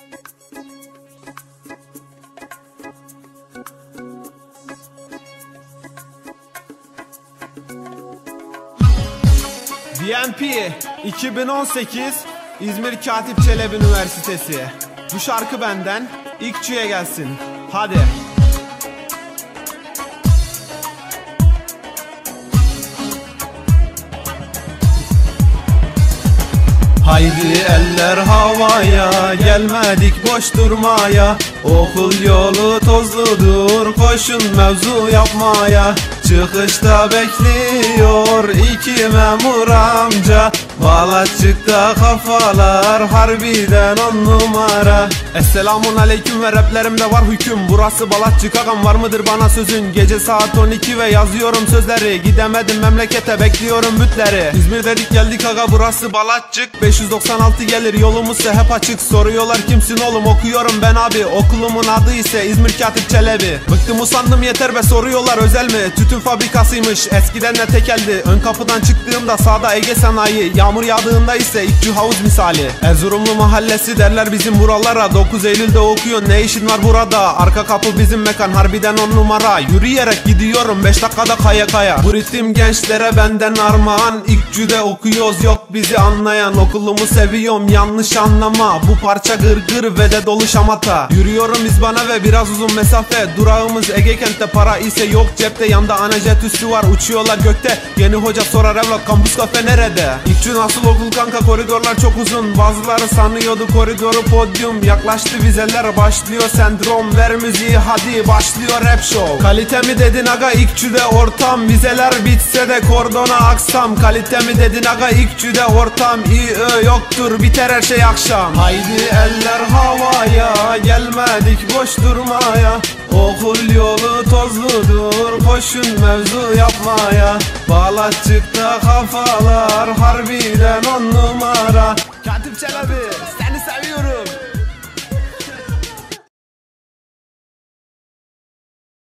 DNP 2018 İzmir Katip Çelebi Üniversitesi. Bu şarkı benden İkçü'ye gelsin. Hadi. Haydi eller havaya, gelmedik boş durmaya. Okul yolu tozludur, koşun mevzu yapmaya. Çıkışta bekliyor iki memur amca. Balatçıkta kafalar harbiden 10 numara. Esselamun aleyküm ve raplerimde var hüküm. Burası Balatçık ağam, var mıdır bana sözün? Gece saat 12 ve yazıyorum sözleri. Gidemedim memlekete, bekliyorum bütleri. İzmir dedik geldik aga, burası Balatçık. 596 gelir yolumuzsa hep açık. Soruyorlar kimsin oğlum, okuyorum ben abi. Okulumun adı ise İzmir Katip Çelebi. Bıktım usandım yeter be, soruyorlar özel mi? Tütün fabrikasıymış eskiden de tekeldi. Ön kapıdan çıktığımda sağda Ege Sanayi. Yağmur yağdığında ise İkçü havuz misali. Erzurumlu mahallesi derler bizim buralara. 9 Eylül'de okuyor, ne işin var burada? Arka kapı bizim mekan, harbiden 10 numara. Yürüyerek gidiyorum 5 dakikada kaya kaya. Bu ritim gençlere benden armağan. İkçü'de okuyoruz, yok bizi anlayan. Okulumu seviyorum, yanlış anlama. Bu parça gırgır ve de dolu şamata. Yürüyorum İzban'a ve biraz uzun mesafe. Durağımız Ege kentte, para ise yok cepte. Yanda anajet üssü var, uçuyorlar gökte. Yeni hoca sorar evlat, kampüs kafe nerede? İkçü nasıl okul kanka, koridorlar çok uzun. Bazıları sanıyordu koridoru podyum. Yaklaştı vizeler, başlıyor sendrom. Ver müziği hadi, başlıyor rap show. Kalite mi dedin aga, İkçü'de ortam. Vizeler bitse de kordona aksam. Kalite mi dedin aga, İkçü'de ortam. İyi yoktur, biter her şey akşam. Haydi eller havaya, gelmedik boş durmaya. Okul yolu tozludur, koşun mevzu yapmaya. Balatçıkta kafalar harbiden 10 numara. Katip Çelebi.